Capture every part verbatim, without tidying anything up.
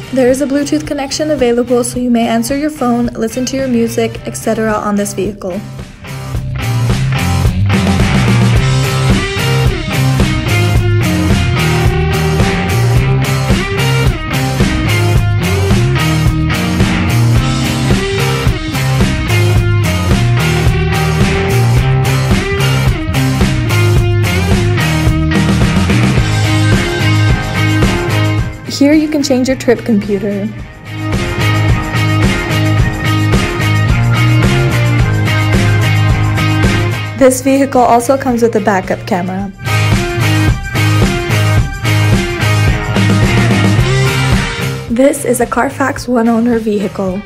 There is a Bluetooth connection available, so you may answer your phone, listen to your music, et cetera on this vehicle. Here you can change your trip computer. This vehicle also comes with a backup camera. This is a Carfax one-owner vehicle.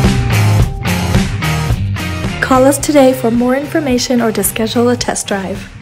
Call us today for more information or to schedule a test drive.